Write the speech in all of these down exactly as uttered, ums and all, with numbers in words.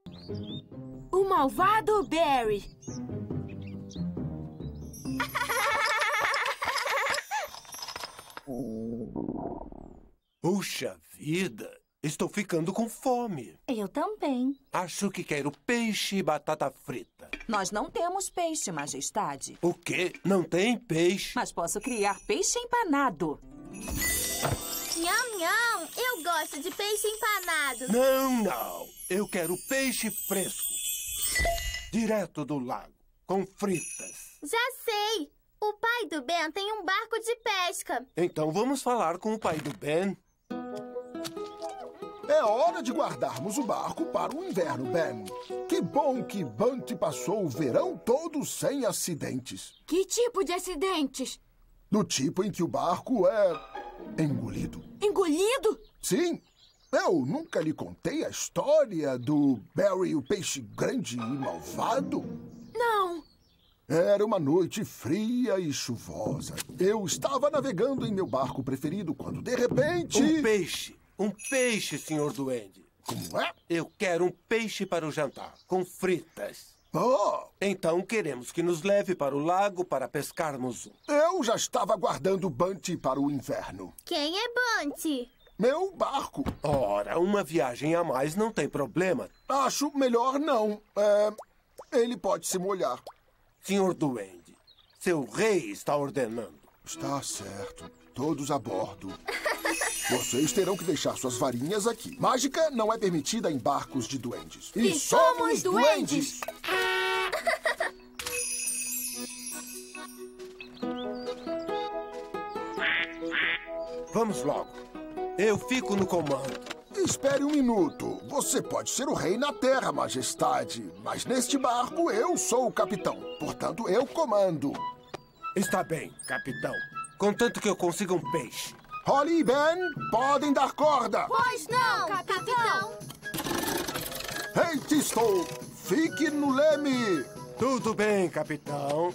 O malvado Barry. Puxa vida, estou ficando com fome. Eu também. Acho que quero peixe e batata frita. Nós não temos peixe, majestade. O quê? Não tem peixe? Mas posso criar peixe empanado. Nham, nham, eu gosto de peixe empanado. Não, não. Eu quero peixe fresco. Direto do lago, com fritas. Já sei. O pai do Ben tem um barco de pesca. Então vamos falar com o pai do Ben. É hora de guardarmos o barco para o inverno, Ben. Que bom que Bunty passou o verão todo sem acidentes. Que tipo de acidentes? Do tipo em que o barco é engolido. Engolido? Sim. Eu nunca lhe contei a história do Barry, o peixe grande e malvado? Não. Era uma noite fria e chuvosa. Eu estava navegando em meu barco preferido quando, de repente... Um peixe. Um peixe, senhor Duende. Como é? Eu quero um peixe para o jantar, com fritas. Oh! Então queremos que nos leve para o lago para pescarmos um. Eu já estava guardando Bunty para o inverno. Quem é Bunty? Meu barco. Ora, uma viagem a mais não tem problema. Acho melhor não. É, ele pode se molhar. Senhor Duende, seu rei está ordenando. Está certo. Todos a bordo. Vocês terão que deixar suas varinhas aqui. Mágica não é permitida em barcos de duendes. E, e somos duendes! Vamos logo. Eu fico no comando. Espere um minuto. Você pode ser o rei na terra, majestade. Mas neste barco eu sou o capitão. Portanto, eu comando. Está bem, capitão. Contanto que eu consiga um peixe. Holly e Ben, podem dar corda. Pois não, capitão. Ei, Tistou, fique no leme. Tudo bem, capitão.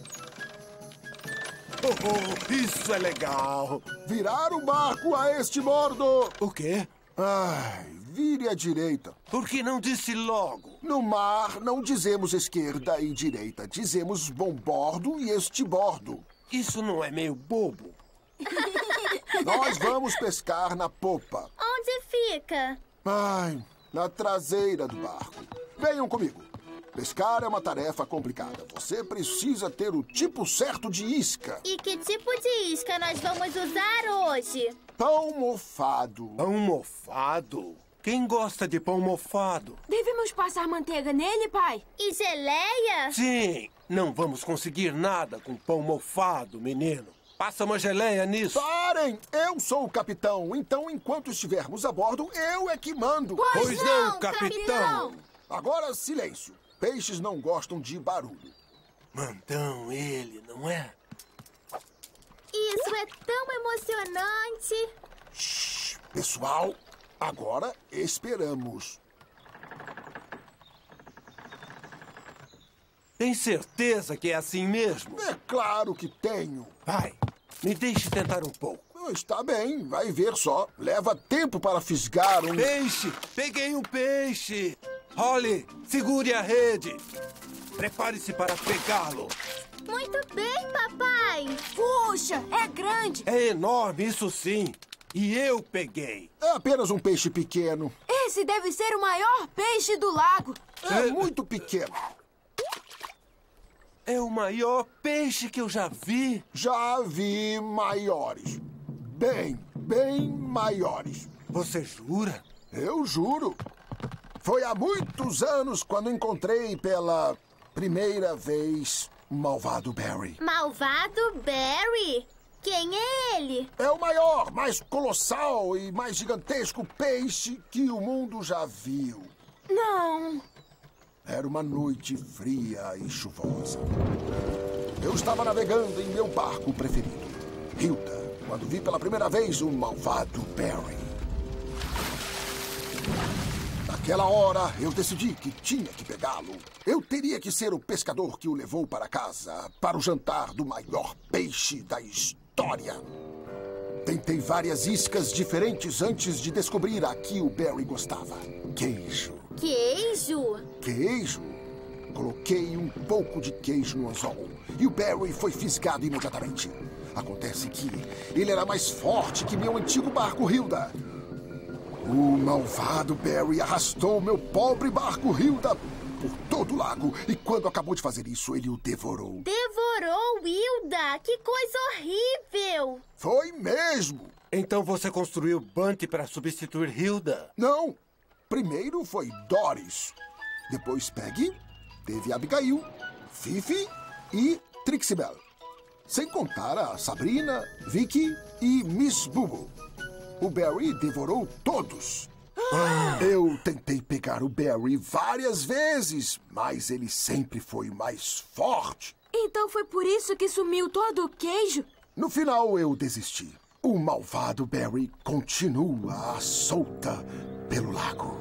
Oh, oh, isso é legal. Virar o barco a este bordo. O quê? Ai, vire à direita. Por que não disse logo? No mar, não dizemos esquerda e direita. Dizemos bom bordo e este bordo. Isso não é meio bobo? Nós vamos pescar na popa. Onde fica? Ai, na traseira do barco. Venham comigo. Pescar é uma tarefa complicada. Você precisa ter o tipo certo de isca. E que tipo de isca nós vamos usar hoje? Pão mofado. Pão mofado? Quem gosta de pão mofado? Devemos passar manteiga nele, pai? E geleia? Sim. Não vamos conseguir nada com pão mofado, menino. Passa uma geleia nisso. Parem! Eu sou o capitão. Então, enquanto estivermos a bordo, eu é que mando. Pois, pois não, não, capitão. capitão. Agora, silêncio. Peixes não gostam de barulho. Mandão ele, não é? Isso é tão emocionante. Shhh, pessoal, agora esperamos. Tem certeza que é assim mesmo? É claro que tenho. Vai, me deixe tentar um pouco. Está bem, vai ver só. Leva tempo para fisgar um... Peixe! Peguei um peixe! Holly, segure a rede. Prepare-se para pegá-lo. Muito bem, papai. Puxa, é grande. É enorme, isso sim. E eu peguei. É apenas um peixe pequeno. Esse deve ser o maior peixe do lago. É muito pequeno. É o maior peixe que eu já vi. Já vi maiores. Bem, bem maiores. Você jura? Eu juro. Foi há muitos anos quando encontrei pela primeira vez o malvado Barry. Malvado Barry? Quem é ele? É o maior, mais colossal e mais gigantesco peixe que o mundo já viu. Não. Era uma noite fria e chuvosa. Eu estava navegando em meu barco preferido, Hilda, quando vi pela primeira vez o malvado Barry. Naquela hora, eu decidi que tinha que pegá-lo. Eu teria que ser o pescador que o levou para casa, para o jantar do maior peixe da história. Tentei várias iscas diferentes antes de descobrir a que o Barry gostava. Queijo. Queijo? Queijo? Coloquei um pouco de queijo no anzol e o Barry foi fisgado imediatamente. Acontece que ele era mais forte que meu antigo barco Hilda. O malvado Barry arrastou meu pobre barco Hilda por todo o lago e quando acabou de fazer isso, ele o devorou. Devorou Hilda? Que coisa horrível! Foi mesmo! Então você construiu Bunty para substituir Hilda? Não! Primeiro foi Doris. Depois Peggy, teve Abigail, Fifi e Trixie Belle. Sem contar a Sabrina, Vicky e Miss Bubu. O Barry devorou todos. Eu tentei pegar o Barry várias vezes, mas ele sempre foi mais forte. Então foi por isso que sumiu todo o queijo? No final, eu desisti. O malvado Barry continua solta pelo lago.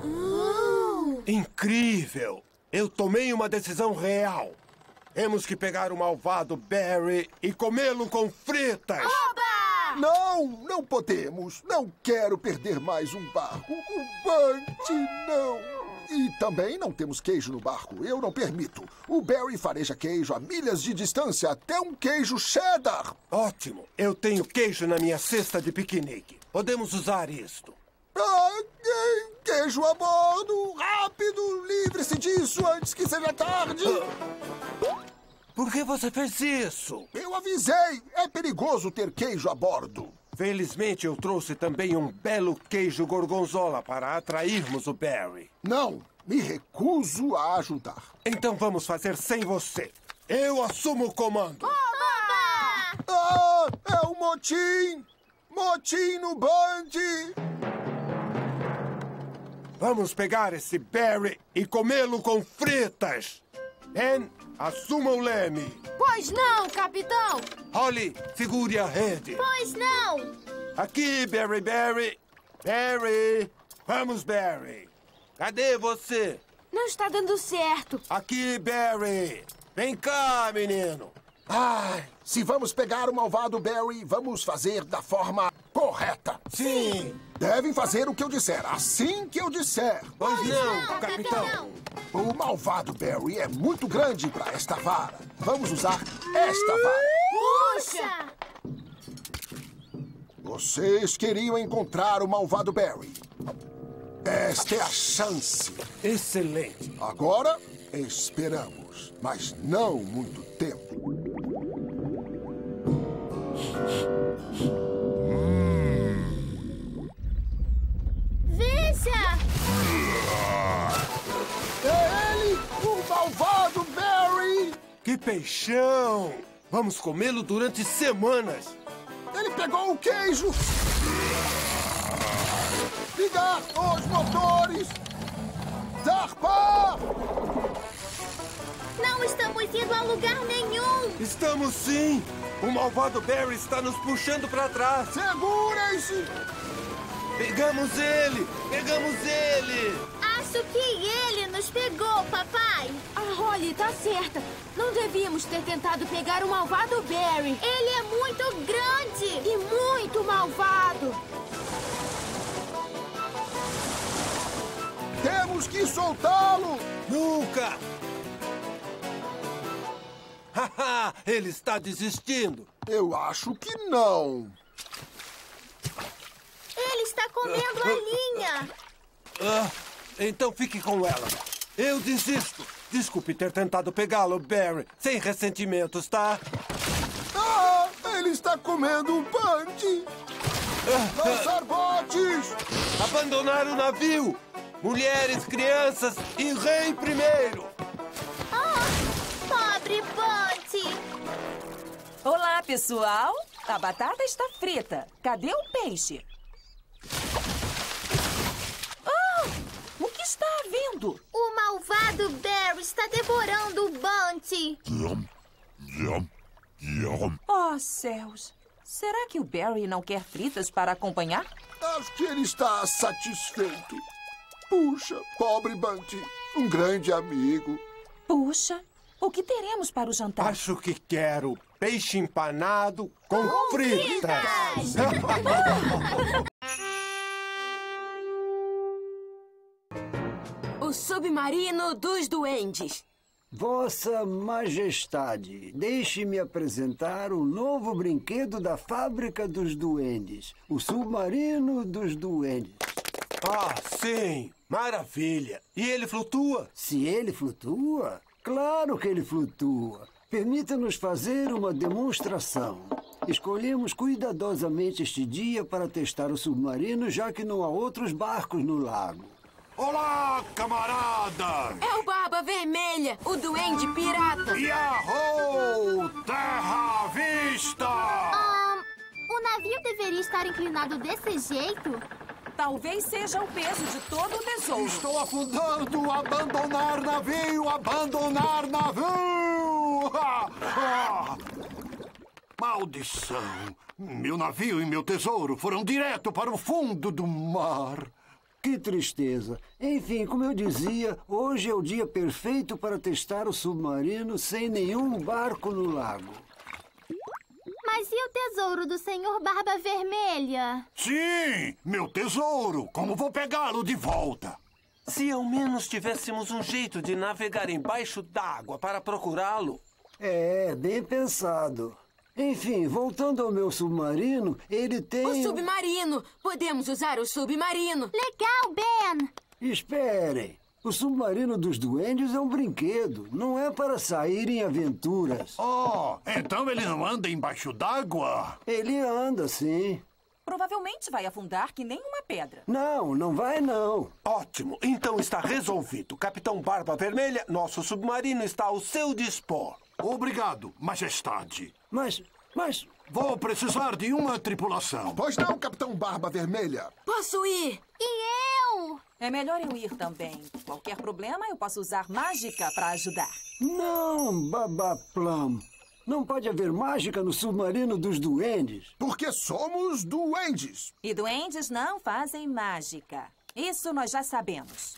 Incrível! Eu tomei uma decisão real. Temos que pegar o malvado Barry e comê-lo com fritas. Oba! Não, não podemos. Não quero perder mais um barco. O Bunty, não. E também não temos queijo no barco. Eu não permito. O Barry fareja queijo a milhas de distância, até um queijo cheddar. Ótimo. Eu tenho queijo na minha cesta de piquenique. Podemos usar isto. Ah, queijo a bordo! Rápido! Livre-se disso antes que seja tarde! Por que você fez isso? Eu avisei! É perigoso ter queijo a bordo. Felizmente, eu trouxe também um belo queijo gorgonzola para atrairmos o Barry. Não, me recuso a ajudar. Então vamos fazer sem você. Eu assumo o comando. Oba! Ah, é o motim! Motim no Bunty! Vamos pegar esse Barry e comê-lo com fritas. Ben, assuma o leme. Pois não, capitão! Holly, segure a rede. Pois não! Aqui, Barry, Barry. Barry. Vamos, Barry. Cadê você? Não está dando certo. Aqui, Barry. Vem cá, menino. Ai, se vamos pegar o malvado Barry, vamos fazer da forma correta. Sim. Devem fazer o que eu disser, assim que eu disser. Pois não, não, capitão. capitão. O malvado Barry é muito grande para esta vara. Vamos usar esta vara. Puxa! Vocês queriam encontrar o malvado Barry. Esta é a chance. Excelente. Agora, esperamos, mas não muito tempo. Veja! É ele, o malvado Barry! Que peixão! Vamos comê-lo durante semanas. Ele pegou o queijo! Ligar os motores! Zarpar! Não estamos indo a lugar nenhum! Estamos sim! O malvado Barry está nos puxando para trás. Segurem-se! Pegamos ele! Pegamos ele! Acho que ele nos pegou, papai! A Holly tá certa. Não devíamos ter tentado pegar o malvado Barry. Ele é muito grande! E muito malvado. Temos que soltá-lo! Nunca! Haha! Ele está desistindo! Eu acho que não. Ele está comendo a linha! Ah, então fique com ela. Eu desisto. Desculpe ter tentado pegá-lo, Barry. Sem ressentimentos, tá? Ah, ele está comendo o Bunty! Lançar botes! Abandonar o navio! Mulheres, crianças e rei primeiro! Oh, pobre Bunty! Olá, pessoal. A batata está frita. Cadê o peixe? Ah! O que está havendo? O malvado Barry está devorando o Bunty! Oh, céus. Será que o Barry não quer fritas para acompanhar? Acho que ele está satisfeito. Puxa, pobre Bunty. Um grande amigo. Puxa, o que teremos para o jantar? Acho que quero peixe empanado com, com fritas. O submarino dos duendes. Vossa Majestade, deixe-me apresentar o novo brinquedo da Fábrica dos Duendes, o Submarino dos Duendes. Ah, sim! Maravilha! E ele flutua? Se ele flutua? Claro que ele flutua. Permita-nos fazer uma demonstração. Escolhemos cuidadosamente este dia para testar o submarino, já que não há outros barcos no lago. Olá, camarada! É o Barba Vermelha, o duende pirata. Yahoo! Terra à vista! Ah, o navio deveria estar inclinado desse jeito? Talvez seja o peso de todo o tesouro. Estou afundando! Abandonar navio! Abandonar navio! Ah, ah. Maldição! Meu navio e meu tesouro foram direto para o fundo do mar. Que tristeza. Enfim, como eu dizia, hoje é o dia perfeito para testar o submarino sem nenhum barco no lago. Mas e o tesouro do senhor Barba Vermelha? Sim, meu tesouro! Como vou pegá-lo de volta? Se ao menos tivéssemos um jeito de navegar embaixo d'água para procurá-lo. É, bem pensado. Enfim, voltando ao meu submarino, ele tem... O submarino! Podemos usar o submarino! Legal, Ben! Esperem! O submarino dos duendes é um brinquedo, não é para sair em aventuras. Oh, então ele não anda embaixo d'água? Ele anda, sim. Provavelmente vai afundar que nem uma pedra. Não, não vai não. Ótimo, então está resolvido. Capitão Barba Vermelha, nosso submarino está ao seu dispor. Obrigado, Majestade. Mas, mas... Vou precisar de uma tripulação. Pois não, Capitão Barba Vermelha. Posso ir? E eu? É melhor eu ir também. Qualquer problema, eu posso usar mágica para ajudar. Não, Babaplam. Não pode haver mágica no submarino dos duendes. Porque somos duendes. E duendes não fazem mágica. Isso nós já sabemos.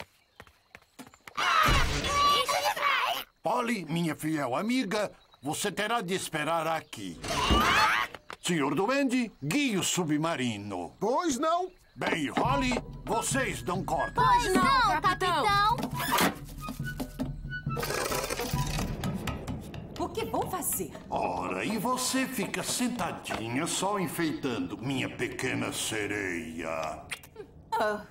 Polly, minha fiel amiga, você terá de esperar aqui. Senhor Duende, guie o submarino. Pois não. Bem, Holly, vocês dão corda. Pois não, não, capitão. capitão. O que vou fazer? Ora, e você fica sentadinha só enfeitando minha pequena sereia. Ah.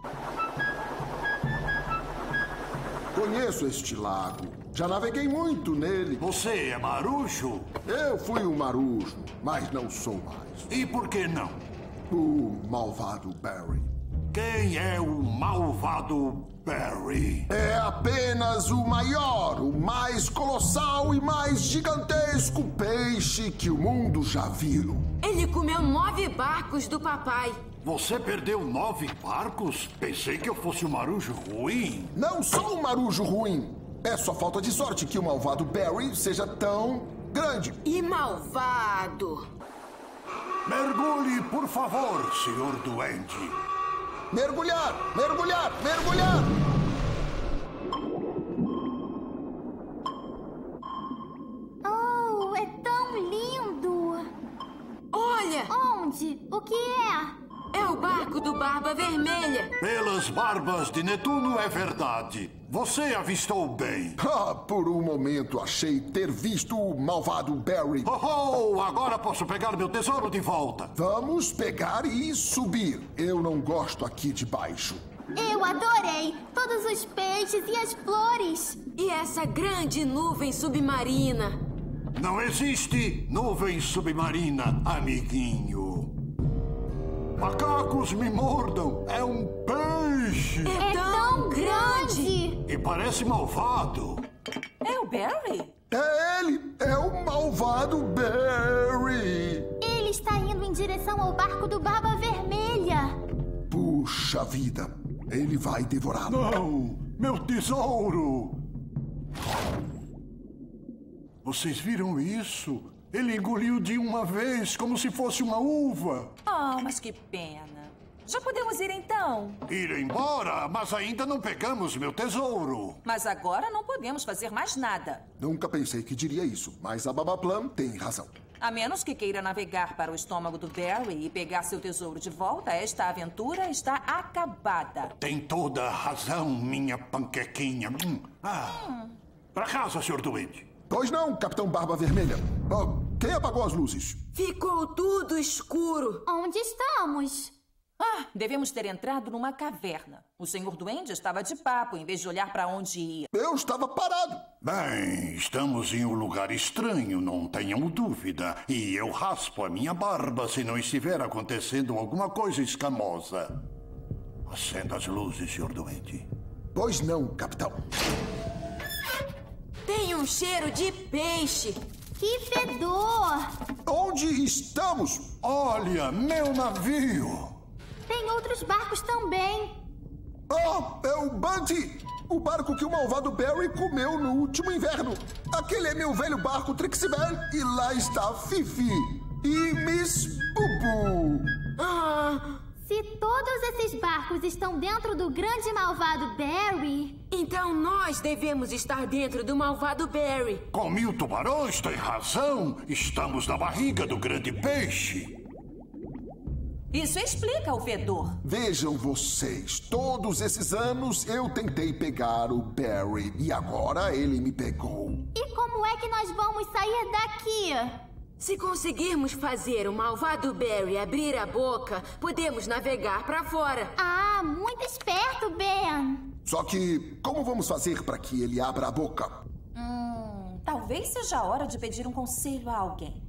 Conheço este lago. Já naveguei muito nele. Você é marujo? Eu fui um marujo, mas não sou mais. E por que não? O malvado Barry. Quem é o malvado Barry? É apenas o maior, o mais colossal e mais gigantesco peixe que o mundo já viu. Ele comeu nove barcos do papai. Você perdeu nove barcos? Pensei que eu fosse um marujo ruim. Não sou um marujo ruim. É só falta de sorte que o malvado Barry seja tão grande. E malvado. Mergulhe, por favor, senhor Duende. Mergulhar! Mergulhar! Mergulhar! Oh, é tão lindo! Olha! Onde? O que é? É o barco do Barba Vermelha. Pelas barbas de Netuno é verdade. Você avistou bem. Ah, por um momento achei ter visto o malvado Barry. Oh, oh, agora posso pegar meu tesouro de volta. Vamos pegar e subir. Eu não gosto aqui de baixo. Eu adorei! Todos os peixes e as flores! E essa grande nuvem submarina. Não existe nuvem submarina, amiguinho. Macacos me mordam. É um peixe. É, É tão grande! E parece malvado. É o Barry? É ele! É o malvado Barry! Ele está indo em direção ao barco do Barba Vermelha! Puxa vida! Ele vai devorá-lo. Não! Meu tesouro! Vocês viram isso? Ele engoliu de uma vez, como se fosse uma uva. Oh, mas que pena. Já podemos ir então. Ir embora? Mas ainda não pegamos meu tesouro. Mas agora não podemos fazer mais nada. Nunca pensei que diria isso, mas a Babaplam tem razão. A menos que queira navegar para o estômago do Barry e pegar seu tesouro de volta, esta aventura está acabada. Tem toda a razão, minha panquequinha. Hum. Ah. Hum. Para casa, senhor Duende. Pois não, Capitão Barba Vermelha. Oh, quem apagou as luzes? Ficou tudo escuro. Onde estamos? Ah, devemos ter entrado numa caverna. O senhor Duende estava de papo, em vez de olhar para onde ia. Eu estava parado. Bem, estamos em um lugar estranho, não tenham dúvida. E eu raspo a minha barba se não estiver acontecendo alguma coisa escamosa. Acenda as luzes, senhor Duende. Pois não, capitão. Tem um cheiro de peixe. Que fedor! Onde estamos? Olha, meu navio! Tem outros barcos também. Oh, é o Bunty! O barco que o malvado Barry comeu no último inverno. Aquele é meu velho barco Trixibel. E lá está Fifi e Miss Bubu. Ah, se todos esses barcos estão dentro do grande malvado Barry... Então nós devemos estar dentro do malvado Barry. Com mil tubarões, tem razão. Estamos na barriga do grande peixe. Isso explica o fedor. Vejam vocês, todos esses anos eu tentei pegar o Barry e agora ele me pegou. E como é que nós vamos sair daqui? Se conseguirmos fazer o malvado Barry abrir a boca, podemos navegar para fora. Ah, muito esperto, Ben. Só que como vamos fazer para que ele abra a boca? Hum, talvez seja a hora de pedir um conselho a alguém.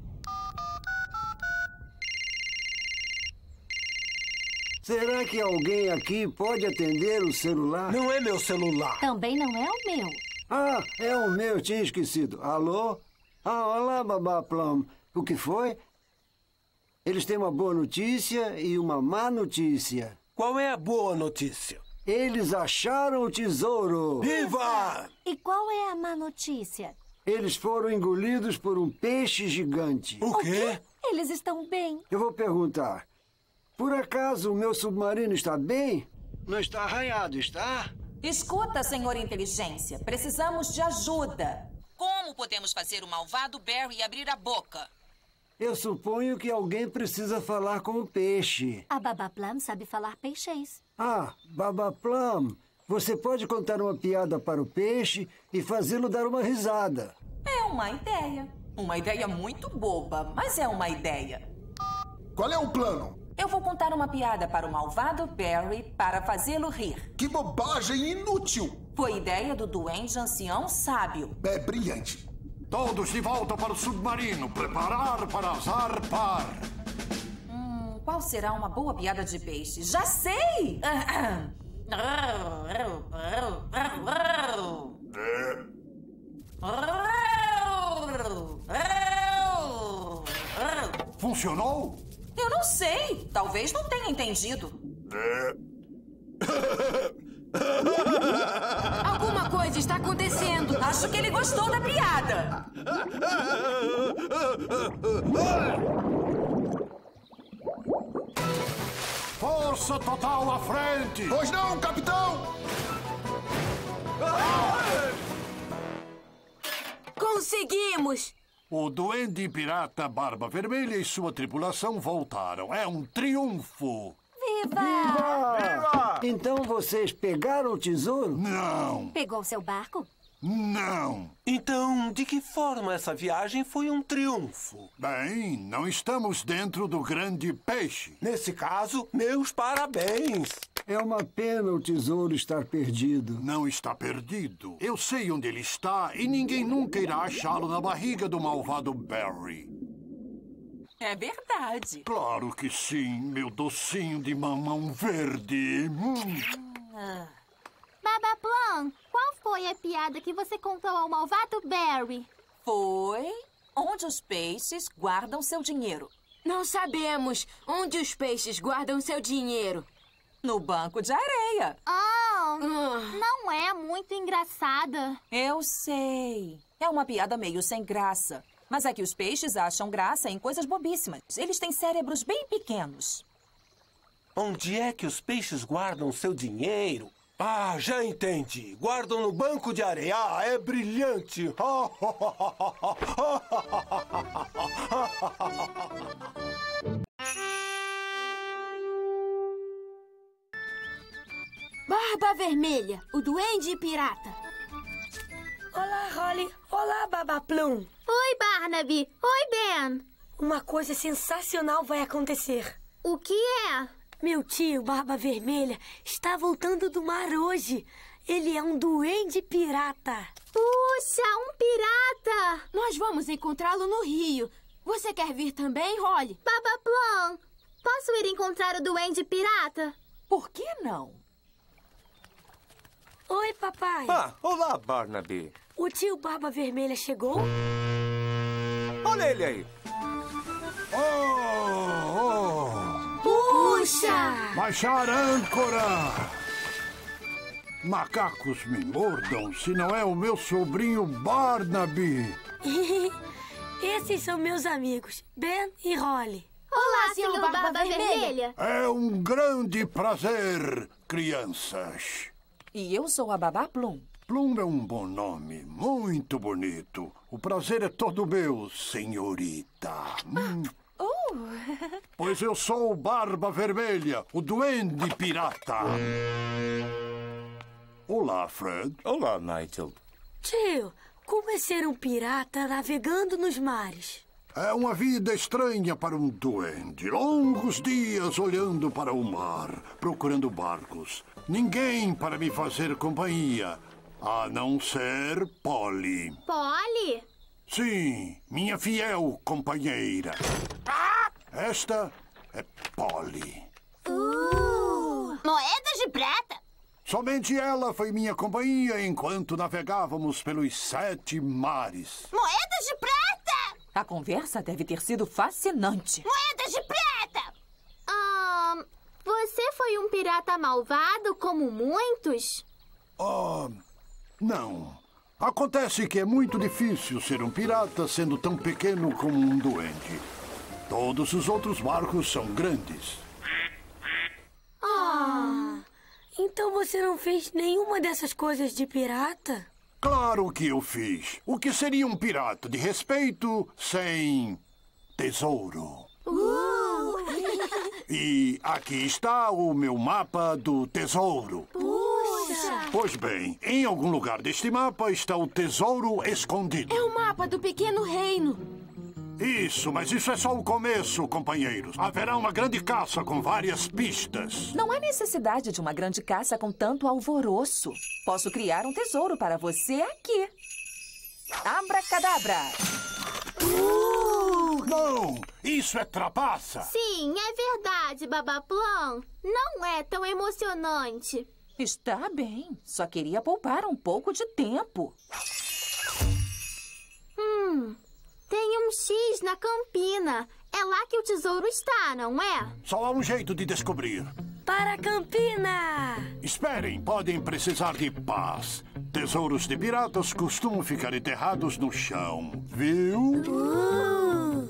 Será que alguém aqui pode atender o celular? Não é meu celular. Também não é o meu. Ah, é o meu, tinha esquecido. Alô? Ah, olá, Babaplam. O que foi? Eles têm uma boa notícia e uma má notícia. Qual é a boa notícia? Eles acharam o tesouro. Viva! E qual é a má notícia? Eles foram engolidos por um peixe gigante. O quê? Eles estão bem. Eu vou perguntar. Por acaso o meu submarino está bem? Não está arranhado, está? Escuta, senhor Inteligência. Precisamos de ajuda. Como podemos fazer o malvado Barry abrir a boca? Eu suponho que alguém precisa falar com o peixe. A Babaplam sabe falar peixês. Ah, Babaplam, você pode contar uma piada para o peixe e fazê-lo dar uma risada. É uma ideia. Uma ideia muito boba, mas é uma ideia. Qual é o plano? Eu vou contar uma piada para o malvado Barry para fazê-lo rir. Que bobagem inútil! Foi ideia do Duende Ancião Sábio. É brilhante. Todos de volta para o submarino. Preparar para zarpar. Hum, qual será uma boa piada de peixe? Já sei! Funcionou? Eu não sei. Talvez não tenha entendido. Alguma coisa está acontecendo. Acho que ele gostou da piada. Força total à frente! Pois não, capitão! Conseguimos! O Duende Pirata Barba Vermelha e sua tripulação voltaram. É um triunfo! Viva! Viva! Então vocês pegaram o tesouro? Não! Pegou seu barco? Não! Então, de que forma essa viagem foi um triunfo? Bem, não estamos dentro do grande peixe. Nesse caso, meus parabéns! É uma pena o tesouro estar perdido. Não está perdido. Eu sei onde ele está e ninguém nunca irá achá-lo na barriga do malvado Barry. É verdade. Claro que sim, meu docinho de mamão verde. Hum. Ah. Babaplam, qual foi a piada que você contou ao malvado Barry? Foi onde os peixes guardam seu dinheiro. Não sabemos onde os peixes guardam seu dinheiro. No banco de areia. Oh, não é muito engraçada. Eu sei. É uma piada meio sem graça. Mas é que os peixes acham graça em coisas bobíssimas. Eles têm cérebros bem pequenos. Onde é que os peixes guardam seu dinheiro? Ah, já entendi. Guardam no banco de areia. Ah, é brilhante. Barba Vermelha, o duende pirata. Olá, Holly. Olá, Baba Plum. Oi, Barnaby. Oi, Ben. Uma coisa sensacional vai acontecer. O que é? Meu tio, Barba Vermelha, está voltando do mar hoje. Ele é um duende pirata. Puxa, um pirata! Nós vamos encontrá-lo no rio. Você quer vir também, Holly? Baba Plum, posso ir encontrar o duende pirata? Por que não? Oi, papai. Ah, olá, Barnaby. O tio Barba Vermelha chegou? Olha ele aí. Oh, oh. Puxa! Baixar âncora! Macacos me mordam se não é o meu sobrinho Barnaby. Esses são meus amigos, Ben e Holly. Olá, senhor Barba, Barba Vermelha. Vermelha. É um grande prazer, crianças. E eu sou a Baba Plum. Plum é um bom nome, muito bonito. O prazer é todo meu, senhorita. Hum. Oh. Pois eu sou o Barba Vermelha, o duende pirata. Olá, Fred. Olá, Nigel. Tio, como é ser um pirata navegando nos mares? É uma vida estranha para um duende. Longos dias olhando para o mar, procurando barcos. Ninguém para me fazer companhia, a não ser Polly. Polly? Sim, minha fiel companheira. Esta é Polly. Uh, moedas de prata? Somente ela foi minha companhia enquanto navegávamos pelos sete mares. Moedas de prata! A conversa deve ter sido fascinante. Moedas de prata! Ah, você foi um pirata malvado como muitos? Oh, não. Acontece que é muito difícil ser um pirata sendo tão pequeno como um duende. Todos os outros barcos são grandes. Ah, então você não fez nenhuma dessas coisas de pirata? Claro que eu fiz. O que seria um pirata de respeito sem tesouro? Uh! E aqui está o meu mapa do tesouro. Puxa! Pois bem, em algum lugar deste mapa está o tesouro escondido. É o mapa do pequeno reino. Isso, mas isso é só o começo, companheiros. Haverá uma grande caça com várias pistas. Não há necessidade de uma grande caça com tanto alvoroço. Posso criar um tesouro para você aqui. Abracadabra! Uh! Não! Isso é trapaça! Sim, é verdade, Baba Plum. Não é tão emocionante. Está bem. Só queria poupar um pouco de tempo. Hum... Tem um X na Campina. É lá que o tesouro está, não é? Só há um jeito de descobrir. Para a Campina! Esperem, podem precisar de paz. Tesouros de piratas costumam ficar enterrados no chão, viu? Uh!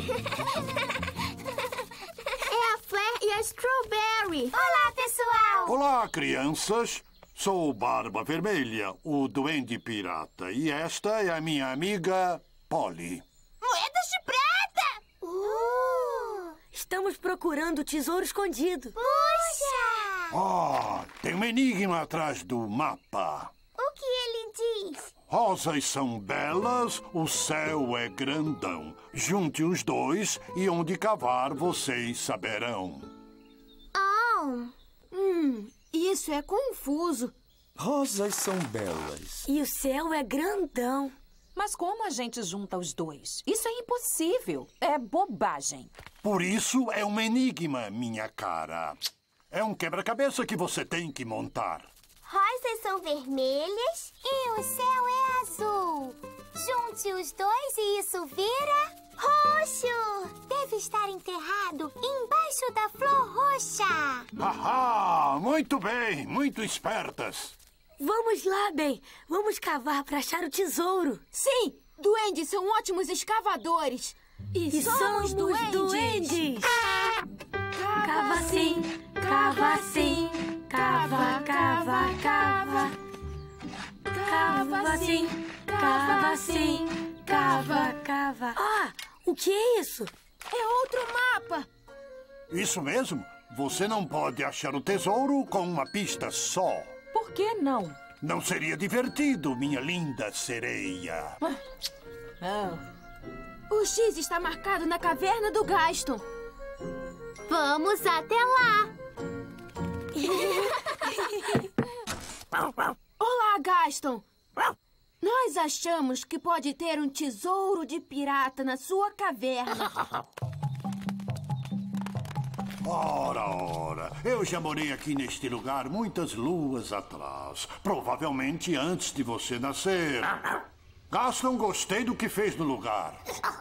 É a Flair e a Strawberry. Olá, pessoal! Olá, crianças. Sou o Barba Vermelha, o duende pirata. E esta é a minha amiga... Polly. Moedas de prata! Uh! Estamos procurando o tesouro escondido. Puxa! Oh, tem um enigma atrás do mapa. O que ele diz? Rosas são belas, o céu é grandão. Junte os dois e onde cavar vocês saberão. Oh! Hum, isso é confuso. Rosas são belas. E o céu é grandão. Mas como a gente junta os dois? Isso é impossível. É bobagem. Por isso é um enigma, minha cara. É um quebra-cabeça que você tem que montar. Rosas são vermelhas e o céu é azul. Junte os dois e isso vira roxo. Deve estar enterrado embaixo da flor roxa. Haha! Muito bem, muito espertas. Vamos lá, Ben. Vamos cavar para achar o tesouro. Sim, duendes são ótimos escavadores. E, e somos, somos duendes. duendes. Ah! Cava sim, cava sim, cava, cava, cava. Cava sim, cava sim, cava, cava. Ah, o que é isso? É outro mapa. Isso mesmo. Você não pode achar o tesouro com uma pista só. Por que não? Não seria divertido, minha linda sereia. Ah. O X está marcado na caverna do Gaston. Vamos até lá. Olá, Gaston. Nós achamos que pode ter um tesouro de pirata na sua caverna. Ora, ora, eu já morei aqui neste lugar muitas luas atrás. Provavelmente antes de você nascer. Gaston, gostei do que fez no lugar.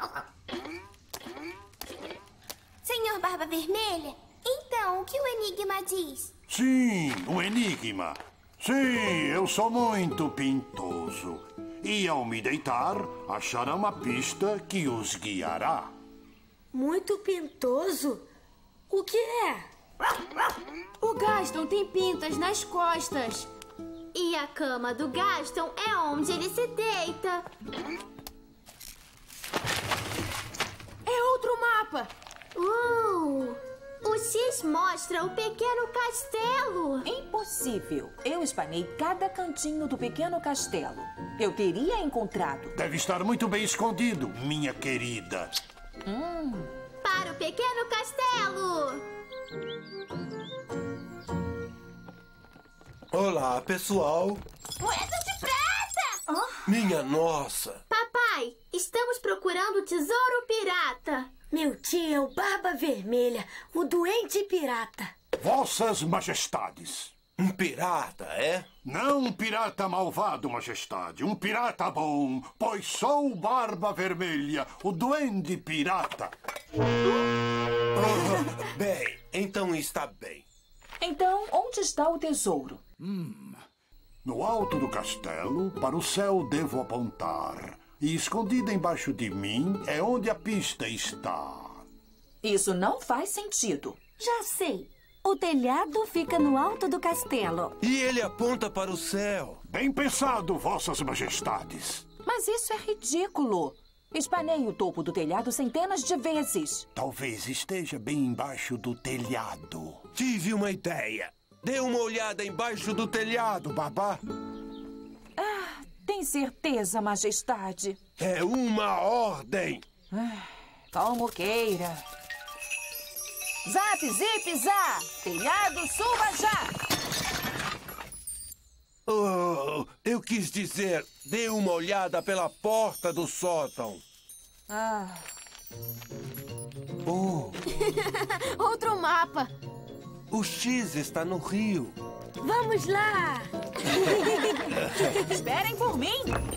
Senhor Barba Vermelha, então o que o enigma diz? Sim, o enigma. Sim, eu sou muito pintoso. E ao me deitar, achará uma pista que os guiará. Muito pintoso? O que é? O Gaston tem pintas nas costas. E a cama do Gaston é onde ele se deita. É outro mapa. Uh, o X mostra o pequeno castelo. Impossível. Eu espanei cada cantinho do pequeno castelo. Eu teria encontrado. Deve estar muito bem escondido, minha querida. Hum. Para o pequeno castelo. Olá, pessoal. Moedas de prata! Oh. Minha nossa. Papai, estamos procurando o tesouro pirata. Meu tio é o Barba Vermelha, o doente pirata. Vossas Majestades. Um pirata, é? Não um pirata malvado, Majestade. Um pirata bom, pois sou Barba Vermelha, o duende pirata. Oh, bem, então está bem. Então, onde está o tesouro? Hum. No alto do castelo, para o céu devo apontar. E escondida embaixo de mim é onde a pista está. Isso não faz sentido. Já sei. O telhado fica no alto do castelo. E ele aponta para o céu. Bem pensado, Vossas Majestades. Mas isso é ridículo. Espanei o topo do telhado centenas de vezes. Talvez esteja bem embaixo do telhado. Tive uma ideia. Dê uma olhada embaixo do telhado, Babá. Ah, tem certeza, Majestade? É uma ordem. Ah, como queira. Zap, zip, zá! Telhado, suba já! Oh, eu quis dizer, dê uma olhada pela porta do sótão. Ah. Oh. Outro mapa. O X está no rio. Vamos lá! Esperem por mim!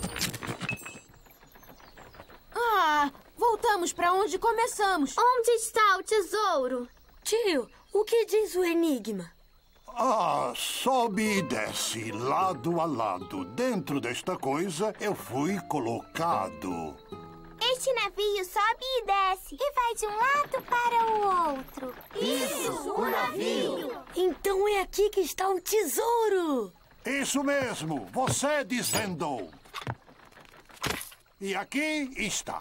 Ah, voltamos para onde começamos. Onde está o tesouro? Tio, o que diz o enigma? Ah, sobe e desce, lado a lado. Dentro desta coisa eu fui colocado. Este navio sobe e desce e vai de um lado para o outro. Isso, o navio! Então é aqui que está o tesouro! Isso mesmo, você desvendou. E aqui está.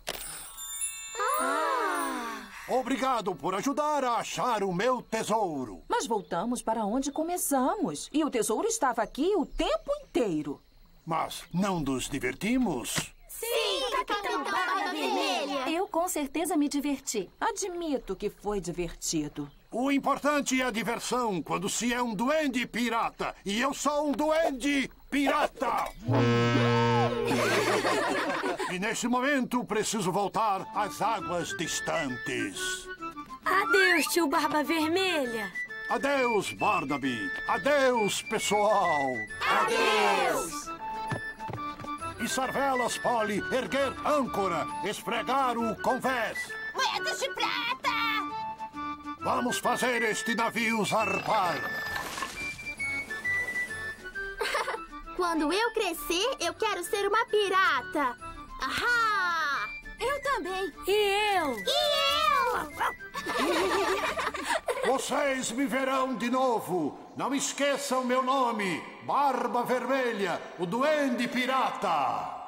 Ah! Obrigado por ajudar a achar o meu tesouro. Mas voltamos para onde começamos. E o tesouro estava aqui o tempo inteiro. Mas não nos divertimos? Sim, Capitão Barba Vermelha! Eu com certeza me diverti. Admito que foi divertido. O importante é a diversão quando se é um duende pirata. E eu sou um duende pirata! E neste momento preciso voltar às águas distantes. Adeus, tio Barba Vermelha. Adeus, Barnaby. Adeus, pessoal. Adeus! E Sarvelas, Polly, erguer âncora, esfregar o convés. Moedas de prata! Vamos fazer este navio zarpar. Quando eu crescer, eu quero ser uma pirata. Ahá! Eu também. E eu? E eu? Vocês me verão de novo. Não esqueçam meu nome. Barba Vermelha, o Duende Pirata.